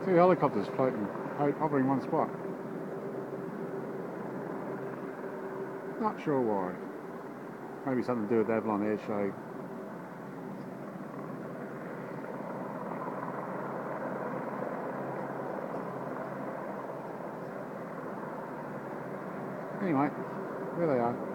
Two helicopters floating, hovering one spot. Not sure why. Maybe something to do with the Avalon Air Show. Anyway, there they are.